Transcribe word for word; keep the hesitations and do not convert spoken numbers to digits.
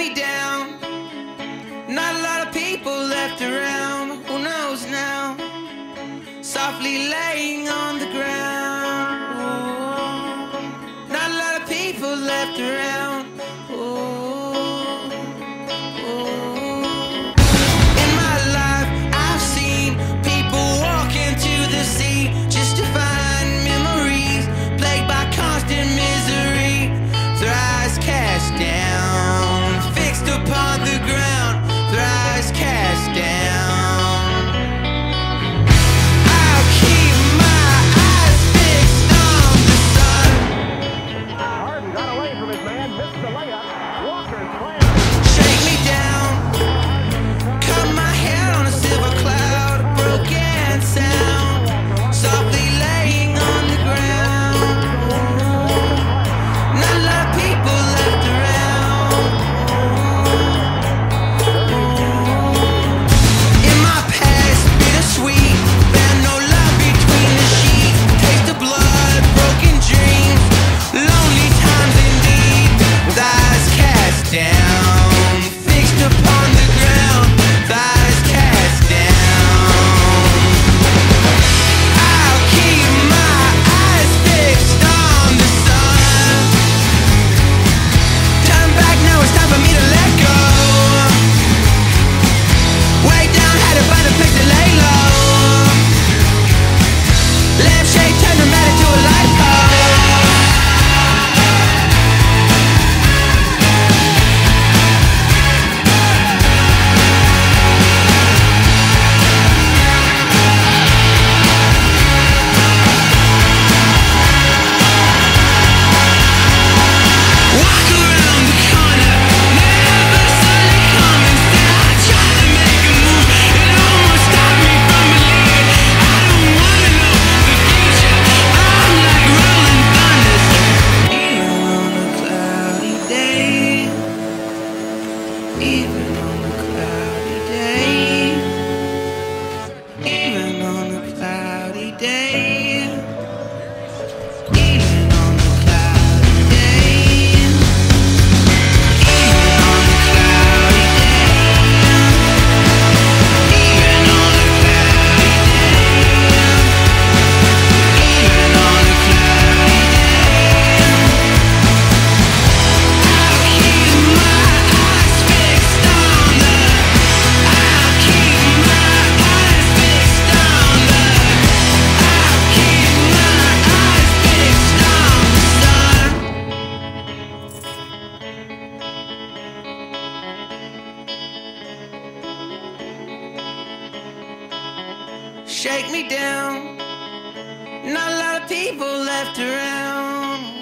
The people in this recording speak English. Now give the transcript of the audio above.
me down. Not a lot of people left around. Who knows now? Softly laying on the ground. Ooh. Not a lot of people left around. Ooh. Ooh. In my life, I've seen people walk into the sea just to find memories plagued by constant misery. Their eyes cast down, fixed upon the ground. Their eyes cast down. I'll keep my eyes fixed on the sun. Harden got away from his man, missed the layup. Walker slammed. Shake me down, cut my hair on a silver cloud, a broken sound, softly laying on the ground. Not a lot of people left around. In my past, bittersweet, found no love between the sheets. Taste of blood, broken dreams, lonely times indeed. With eyes cast down, fixed upon the ground. With eyes cast down. I'll keep my eyes fixed on the sun. Turn back now, it's time for me to let go. Way down, had to find a place to lay low. Lampshade turned dramatic to a light pole. Walk around the corner, never saw it coming. Still I try to make a move, it almost stopped me from believing. I don't wanna know the future. I'm like rolling thunders. Even on a cloudy day, even on a cloudy day, even on a cloudy day, even on a cloudy day, even on a cloudy day, even on a cloudy day, even on a cloudy Shake me down. Not a lot of people left around.